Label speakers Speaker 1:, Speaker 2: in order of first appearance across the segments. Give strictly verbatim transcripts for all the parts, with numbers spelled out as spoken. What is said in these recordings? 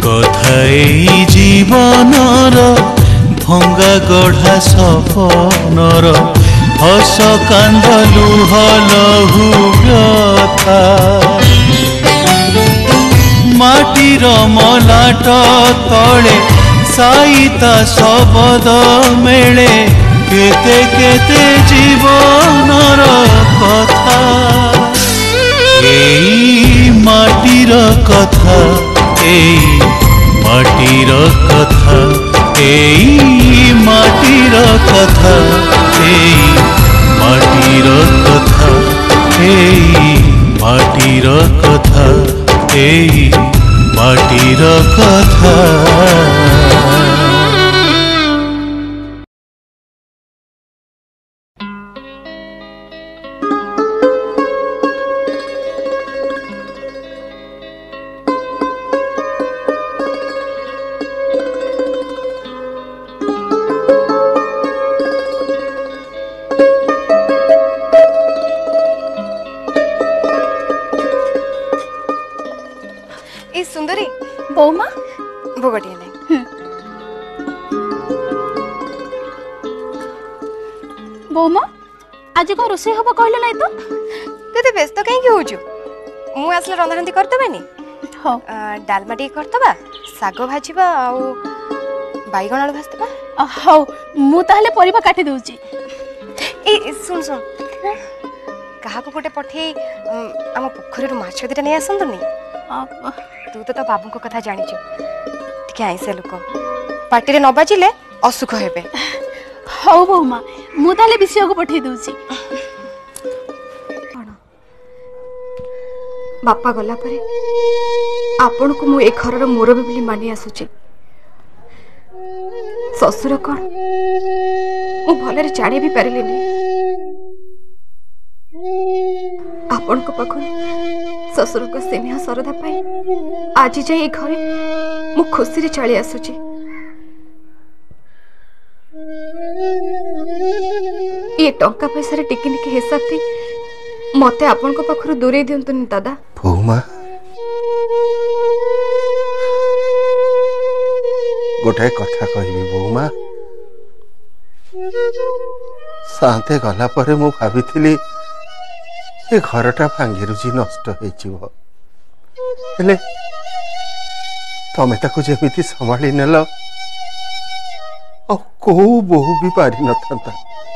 Speaker 1: कथाई जीवनर भंगा गढ़ा सपनर हस कांद लुह लहु व्यथा माटीर मलाट तले साईता शबद मेले केते केते जीवनर कथा एई माटीर कथा एई माटीर कथा एई माटीर कथा एई माटीर कथा एई माटीर कथा एई माटीर कथा।
Speaker 2: सुंदरी
Speaker 3: बौमा
Speaker 2: भोगटिया नहीं
Speaker 3: बौमा आज कौन रोषे हम कहले नहीं तो
Speaker 2: तुते व्यस्त कहीं होजु मु आसले रंधा रंधी करतबेनी
Speaker 3: हां
Speaker 2: डालमा टी करतबा सागो भाजीबा आ बैगण आलू भाजतबा
Speaker 3: हां मु ताहले परिबा काटी दउची
Speaker 2: ए सुन सुन कहा को गोटे पठे हम पोखरी रो माछ दिटा नै आसंतनी तू तो तो बाबू को कथा जानी छु टिके आइसे लोक पार्टी रे न बाजिले असुख हेबे
Speaker 3: हौ बौमा मु ताले विषय को पठे दउची
Speaker 2: बापा गला परे आपन को मु ए घर रो मुरबी बोली मानी आसुची ससुर कोन मु भले रे जानि भी परलेनी आपन को पाखन ससुर को स्नेह सरदा पाई आज जाए घरे मु खुशी रे चली आसुची ये टंका पैसा रे टिकी निकी हिसाब थी मते आपन को पाखरु दूरे दियंतुनी दादा
Speaker 4: भौमा गोटे कथा कहबी भौमा शांते गला परे मु भाबिथिली ए घरटा भांगी रुचि नष्ट हेले तमें ताको जेमिति संभाली नेल को बहु भी पारि न था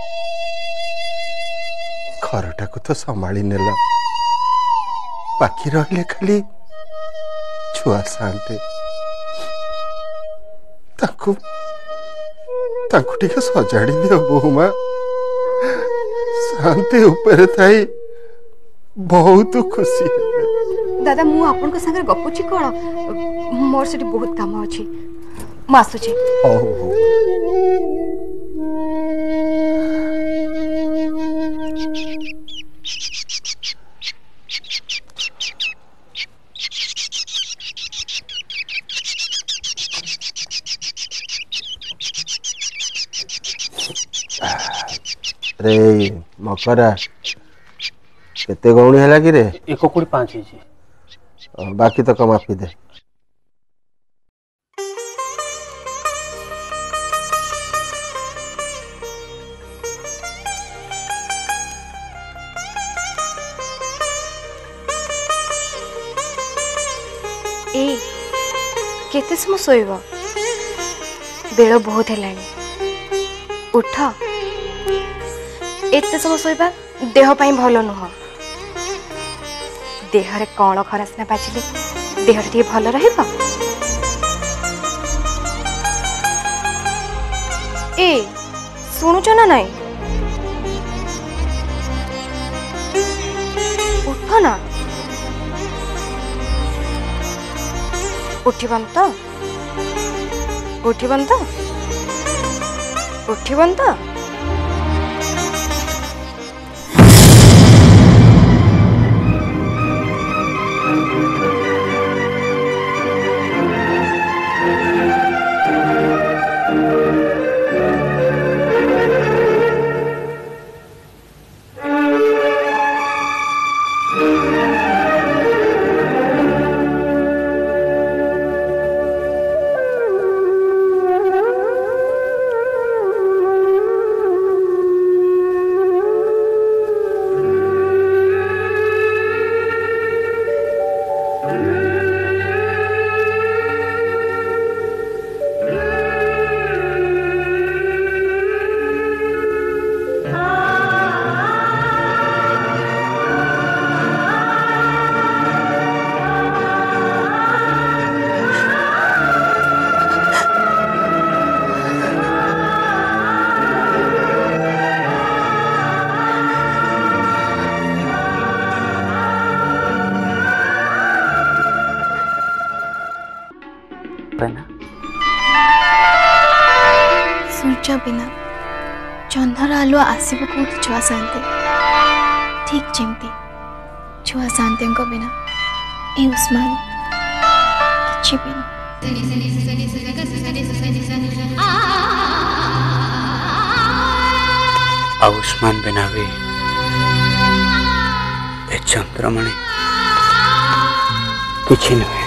Speaker 4: घरटा को तो संभाली नेल बाकी रहिले खाली छुआ शांते ताको ताको टिके सजाड़ी दियो बहुमा शांति ऊपर थाई बहुत खुशी है
Speaker 2: दादा मु आपन को संगे गपुची कोन मोर सेठी बहुत काम अछि मासु छी
Speaker 4: ओ हो रे मकरा केते गौणी हैला कि रे
Speaker 5: एक कोड़ी पांच है
Speaker 4: बाकी तो कम आपी दे
Speaker 2: ए केते सम सोइबो बेलो बहुत हेलानी उठ एते सम सोइबा देह पाई भलो नुह देह रे कौन खरासना बाजिले देह रे भल रहिबो ए सुनुच ना नहीं उठ ना उठिबन तो उठिबन तो उठिबन तो
Speaker 6: बिना
Speaker 3: सूर्य बिना चंद्र आलुआ आसब कौट छुआ शांति ठीक जमती छुआ शांति बिना ए उस्मान किछि बिना
Speaker 6: उस्मान बिना भी ए चंद्रमणि किछि नुहे।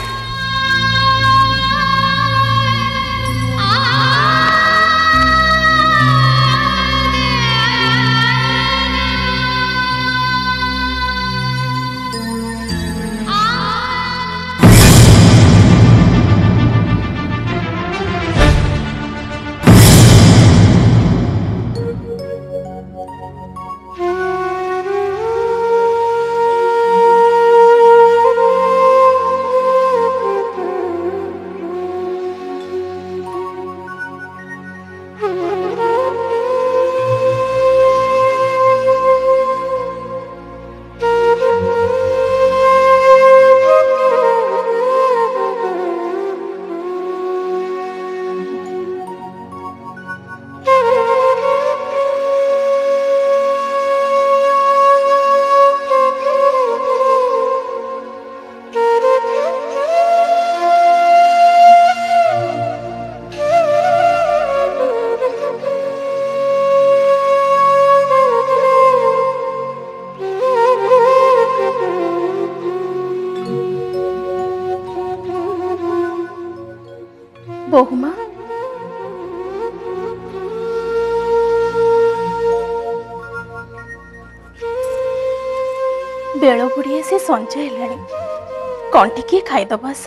Speaker 3: बहुमा बेल बुढ़ी से संजय है कौन टिके खाईदब आस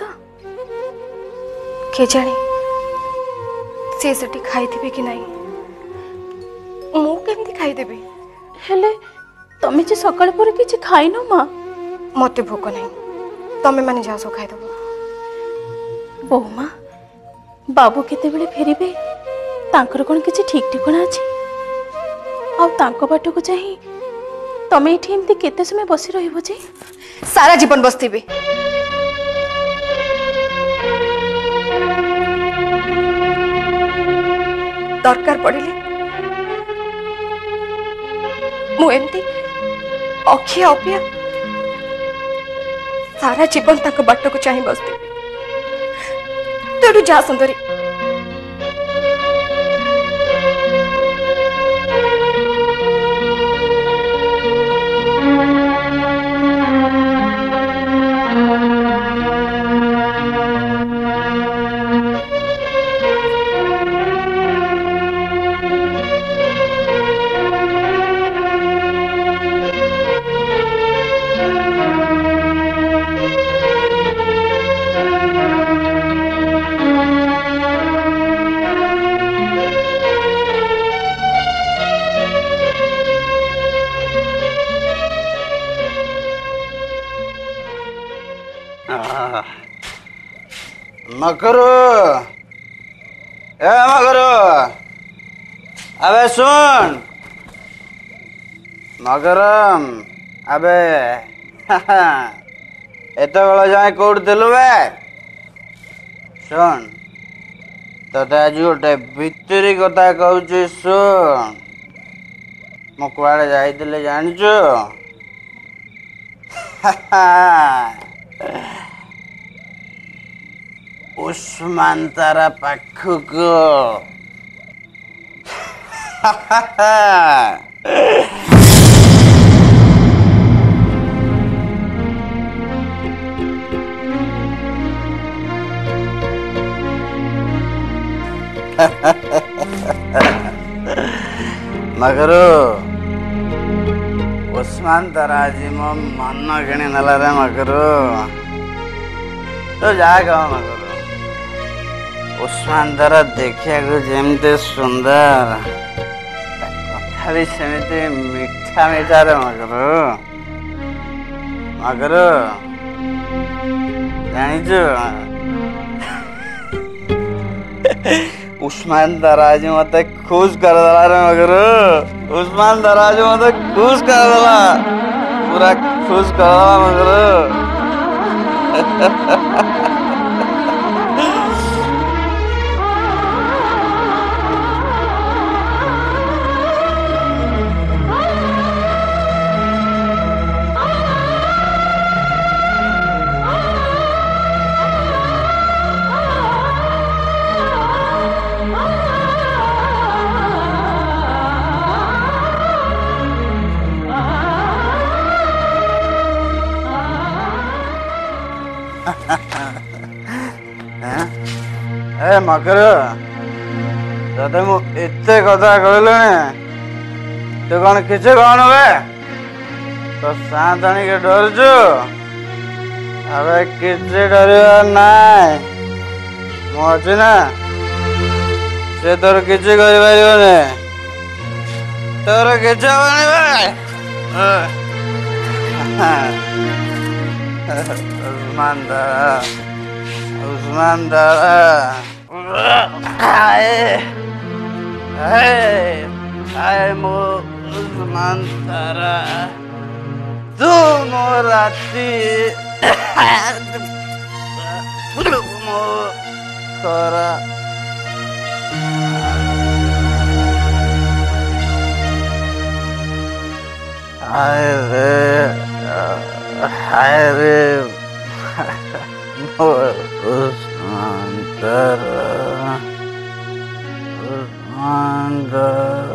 Speaker 2: के जाने से सेठी खाई कि नहीं मु केमती खाईदेबी
Speaker 3: हेले तमे जे सकाळ पर किछि खाइनो मां
Speaker 2: मते भोक नहीं तमे माने जाओ सो खाईदब
Speaker 3: बहुमा बाबू केते बेले फेरिबे तांकर कोन किछि ठीक ठिकाना अछि आ तांको बाटो को चाहि तमे इठी एमती केते समय बसी रहिबो जे
Speaker 2: सारा जीवन बसतीबे दरकार पड़िले मु एमती अखिया अपिया सारा जीवन तक बाट को चाह बसती तेरू जा सुंदरी
Speaker 7: मकरू ए मकरू अबे सुन मकरम अबे एत बेला जाए कौट थिलु बे सुन तोते आज गोटे भितरी कथा कहूँ सुन मु कुआड़े जाइले जानिचु उस्मान तारा पाखक मगर उस्मान तारा आज मो मन किणी नला रे मगर तो जा कह मगर उस्मान तारा देखिया को जेमते सुंदर कथा भी सेमते मीठा मीठा रे मगर मगर जानिचु उस्मान दराज मत खुश कर दला रे मगर उस्मान दराज मत खुश कर दला पूरा खुश कर दला। मगर ए मकर तते मु एते कथा कहलुने तो कौन किसे कौन हुए तो सांतानी के डर जो अबे किसे डरिया नाय मौजी ना से तोर किसे करी पारियो ने तोर किसे बने भाई उस्मान दारा उस्मान दारा आए आए आए मो उस्मान दारा तू मोराती मो करा आए रे आए रे मो उस्मान दारा उस्मान दारा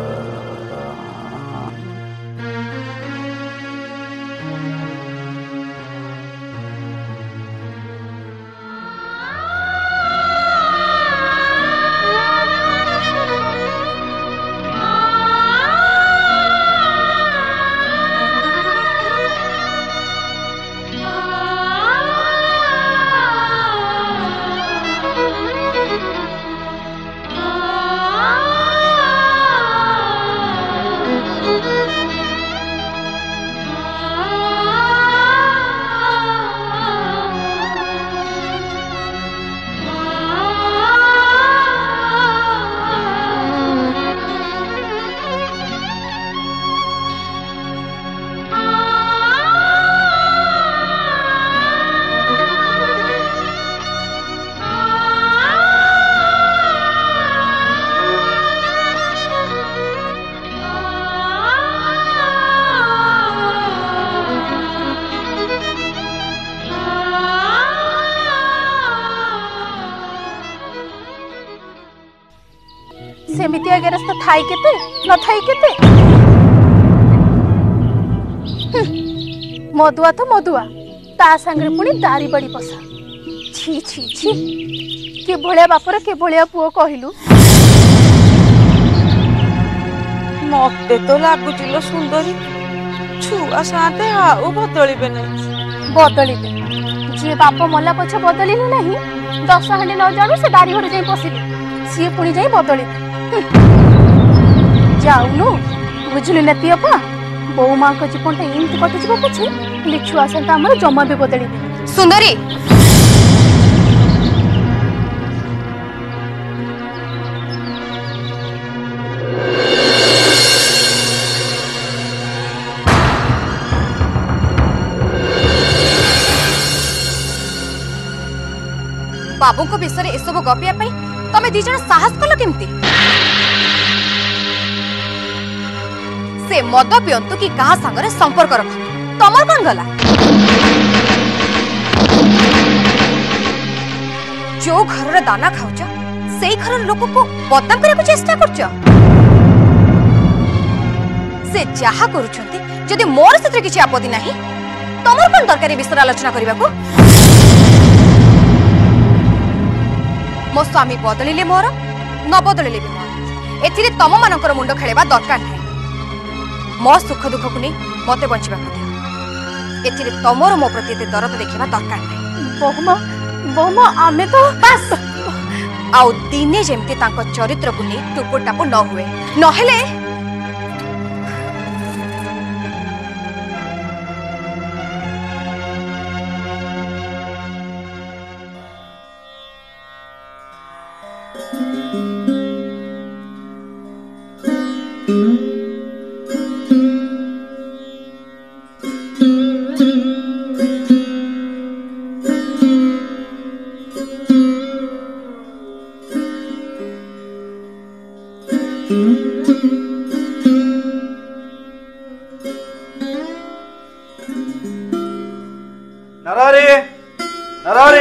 Speaker 3: सेमितिया गेरस्थ थाई केते न थाई केते मधुआ तो मधुआ ता संगे पुणी दारी बड़ी पसा छी छी छी के भलिया बापर के भलिया पुओ कहिलु
Speaker 8: मते तो लागुचिलो सुंदरी छुआ साथे हाउ बदलिबे नहीं
Speaker 3: बदलिबे जे बाप मल्ला पछ बदलिले नहीं दस हांडी न जाणु से दारी घर जाई पसिबे सी पुणी जाई बदलिबे जाऊनु बुझलु नती अपा बो मां को जीवन एमती कटि जीव पछे लिछुआ संता हमर जमा भी बदली
Speaker 2: सुंदरी बाबू को विषय ए सब गपिया पई तमे दी जण साहस कलो केमती से मद पियंतु कि कहा संगरे संपर्क रख तमर कौन गला जो घर दाना खाऊच से घर लोक को बदनाम करने को चेष्टा करछ से जहा करूछंती जदि मोर से किछि आपत्ति नाही तमर कौन दरकारी विषय आलोचना करबा को मो स्वामी बदलिले मोर न बदलिले भी मोर एथिरे तम मानकर मुंड खेलेबा दरकार नाही मो सुख दुख को नहीं मते बंचबा दियो एथिरे तमरो मो प्रति एते दरद देखिबा दरकार नाही
Speaker 3: बहुमा बहुमा आमे तो
Speaker 2: बस आउ दिने जेमते तांको चरित्र को नहीं टुपुर टापु न हुए नहेले
Speaker 7: नरारी नरारी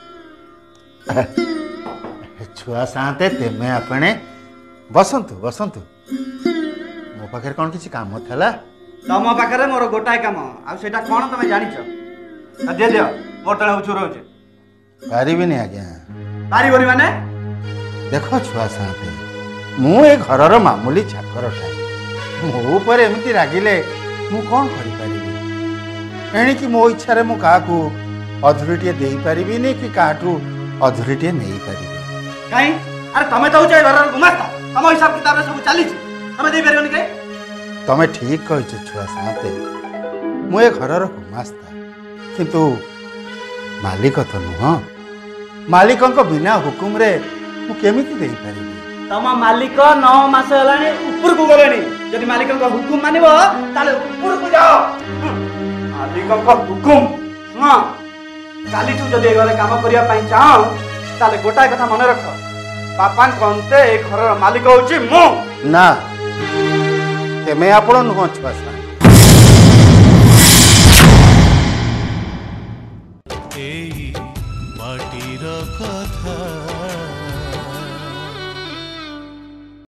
Speaker 4: छुआ साते तेमे आपने बसंतु बसंतु मो पाखे कौन किसी काम थला
Speaker 7: तम पाखे मोर गोटाए काम आ सेटा कोन तमे जानिछ आ दे दियो मोर तळे उछु रहउछ
Speaker 4: पारिबिनी आज्ञा
Speaker 7: बारी बनी माने
Speaker 4: देख छुआ साथे मु ए घरर मामूली चाकरटा मो ऊपर एमती रागिले मु कौन करि परिबी एणिकी मो इच्छा मु क्या अधूरीटे दे पारिबिनी कि काठू अधूरीटे नहीं पारिबी
Speaker 7: कहीं अरे तमे तो घर गुमास्ता तम हिसाब किताब सब चली तमे दे पारिबनी कहीं
Speaker 4: तमे ठीक कहिछ छुआ साथे मु ए घरर गुमास्ता किंतु मालिक तो नुह मालिकंक बिना हुकुम रे मु केमिति दे पारिबी
Speaker 7: तम मालिक नौ मास हेलानी ऊपर को गलेनी यदि मालिकंक हुकुम मानिबो ताले ऊपर को जाओ मालिकंक हुकुम हां काली तू जदि घरे काम करिया पई चाहो ताले गोटाय कथा मन रख पापा कंते ए घरर मालिक होची मु
Speaker 4: ना तेमे आपण नुह छुआ सा
Speaker 1: এই মাটির কথা